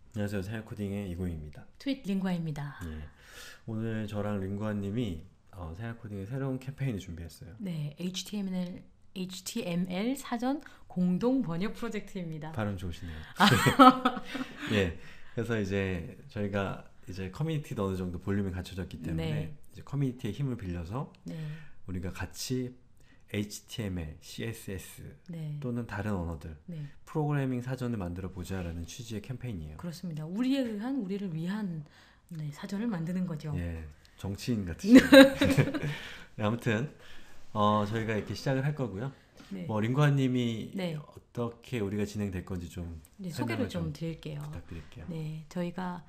안녕하세요. 생활코딩의 이고입니다. 트윗 링과입니다. 예. 오늘 저랑 링과님이 생활코딩의 새로운 캠페인을 준비했어요. 네, HTML 사전 공동 번역 프로젝트입니다. 발음 좋으시네요. 예. 그래서 이제 저희가 이제 커뮤니티도 어느 정도 볼륨이 갖춰졌기 때문에 네. 이제 커뮤니티의 힘을 빌려서 네, 우리가 같이 HTML, CSS 네, 또는 다른 언어들 네, 프로그래밍 사전을 만들어 보자라는 취지의 캠페인이에요. 그렇습니다. 우리를 위한 네, 사전을 만드는 거죠. 예. 정치인 같으시네요. 네, 아무튼 저희가 이렇게 시작을 할 거고요. 네, 뭐 링과님이 네. 어떻게 우리가 진행될 건지 좀 네, 설명을 소개를 좀 드릴게요. 부탁드릴게요. 네, 저희가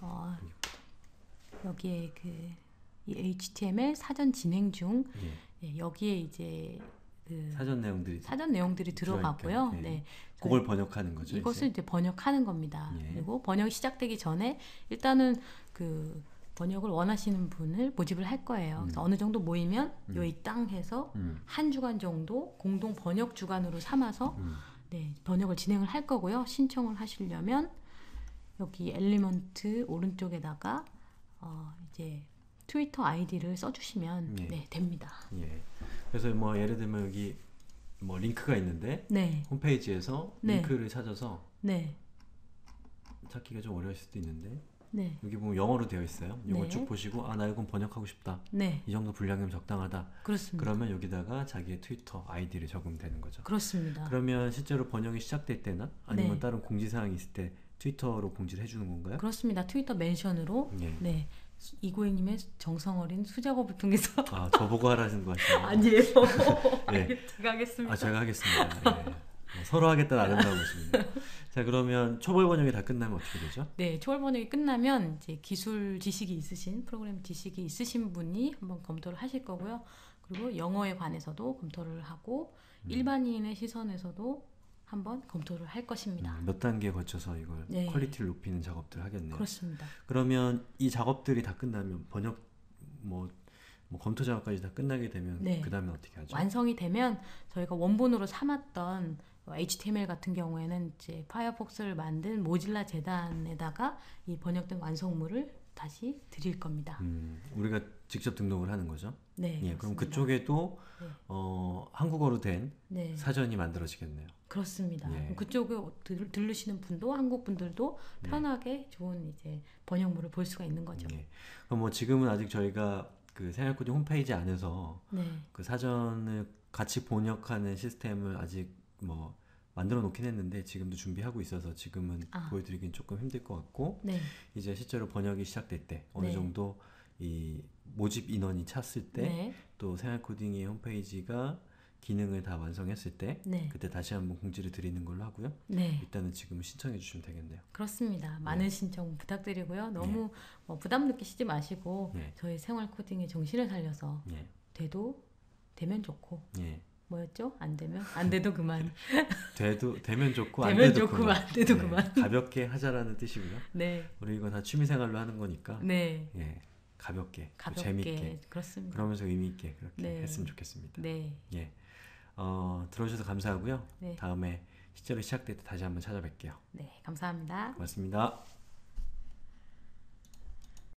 여기에 이 HTML 사전 진행 중 예. 네, 여기에 이제 사전 내용들이 사전 내용들이 들어가고요. 예. 네, 그걸 번역하는 거죠. 이것을 이제 번역하는 겁니다. 예. 그리고 번역이 시작되기 전에 일단은 그 번역을 원하시는 분을 모집을 할 거예요. 그래서 어느 정도 모이면 이 땅 해서 한 주간 정도 공동 번역 주간으로 삼아서 네, 번역을 진행을 할 거고요. 신청을 하시려면 여기 엘리먼트 오른쪽에다가 이제 트위터 아이디를 써주시면 예. 네, 됩니다. 예. 그래서 뭐 예를 들면 여기 뭐 링크가 있는데 네, 홈페이지에서 네. 링크를 찾아서 네, 찾기가 좀 어려울 수도 있는데 네, 여기 보면 영어로 되어 있어요. 이거 네. 쭉 보시고 나 이건 번역하고 싶다. 네, 이 정도 분량이면 적당하다. 그렇습니다. 그러면 여기다가 자기의 트위터 아이디를 적으면 되는 거죠. 그렇습니다. 그러면 실제로 번역이 시작될 때나 아니면 네. 다른 공지사항이 있을 때 트위터로 공지를 해주는 건가요? 그렇습니다. 트위터 멘션으로 예. 네, 이고잉님의 정성 어린 수작업을 통해서 저보고 하라는 거 하시나요? 아니에요. 예. 제가 하겠습니다. 제가 하겠습니다. 예. 서로 하겠다는 아름다운 모습입니다. 자, 그러면 초벌 번역이 다 끝나면 어떻게 되죠? 네, 초월 번역이 끝나면 이제 기술 지식이 있으신 프로그램 지식이 있으신 분이 한번 검토를 하실 거고요. 그리고 영어에 관해서도 검토를 하고 일반인의 시선에서도 한번 검토를 할 것입니다. 몇 단계 거쳐서 이걸 네. 퀄리티를 높이는 작업들을 하겠네요. 그렇습니다. 그러면 이 작업들이 다 끝나면 번역 뭐 검토 작업까지 다 끝나게 되면 네. 그 다음에 어떻게 하죠? 완성이 되면 저희가 원본으로 삼았던 HTML 같은 경우에는 이제 파이어폭스를 만든 모질라 재단에다가 이 번역된 완성물을 다시 드릴 겁니다. 우리가 직접 등록을 하는 거죠? 네, 예, 그럼 그렇습니다. 그쪽에도 네. 한국어로 된 네, 사전이 만들어지겠네요. 그렇습니다. 예. 그쪽에 들르시는 분도 한국 분들도 편하게 좋은 이제 번역물을 볼 수가 있는 거죠. 예. 그럼 뭐 지금은 아직 저희가 그 생활코딩 홈페이지 안에서 네, 그 사전을 같이 번역하는 시스템을 아직 뭐 만들어 놓긴 했는데 지금도 준비하고 있어서 지금은 보여드리긴 조금 힘들 것 같고 네, 이제 실제로 번역이 시작될 때 어느 네. 정도 이 모집 인원이 찼을 때 네, 또 생활코딩의 홈페이지가 기능을 다 완성했을 때 네, 그때 다시 한번 공지를 드리는 걸로 하고요. 네, 일단은 지금 신청해 주시면 되겠네요. 그렇습니다. 많은 신청 부탁드리고요. 너무 뭐 부담 느끼시지 마시고 예. 저희 생활 코딩의 정신을 살려서 예. 되면 좋고 예. 뭐였죠? 안 되면 안 돼도 그만. 되면 좋고 안 되면 돼도 좋고 그만. 안 돼도 그만. 가볍게 하자라는 뜻이고요. 네, 우리 이거 다 취미생활로 하는 거니까 네, 예, 가볍게, 가볍게 재밌게 그렇습니다. 그러면서 의미 있게 그렇게 네. 했으면 좋겠습니다. 네, 예, 들어주셔서 감사하고요. 네, 다음에 실제로 시작될 때 다시 한번 찾아뵐게요. 네, 감사합니다. 고맙습니다.